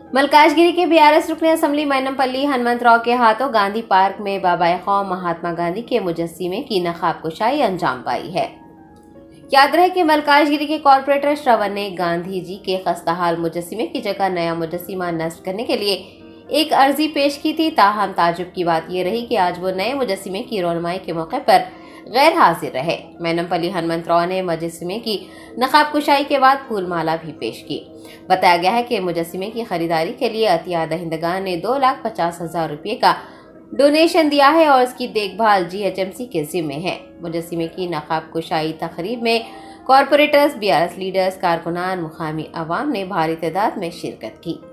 मलकाजगिरी के बीआरएस रुकन असम्बली मैनमपल्ली हनुमंत राव के हाथों गांधी पार्क में बाबाए कौम महात्मा गांधी के मुजस्सिमे की नकाब कुशाई अंजाम पाई है। याद रहे कि मलकाजगिरी के कॉर्पोरेटर श्रवण ने गांधी जी के खस्ताहाल मुजस्सिमे की जगह नया मुजस्सिमा नस्ब करने के लिए एक अर्जी पेश की थी। ताहम ताजुब की बात यह रही कि आज वो नए मुजस्सिमे की रौनमाई के मौके पर गैर हाजिर रहे। मैनमपल्ली हनुमंत राव ने मुजस्सिमे की नकाब कुशाई के बाद फूलमाला भी पेश की। बताया गया है कि मुजस्सिमे की खरीदारी के लिए अतिया दहिंदगान ने 2,50,000 रुपये का डोनेशन दिया है और इसकी देखभाल जीएचएमसी के जिम्मे है। मुजस्सिमे की नकाब कुशाई तकरीब में कॉर्पोरेटर्स, बीआरएस लीडर्स, कारकुनान, मुकामी अवाम ने भारी तादाद में शिरकत की।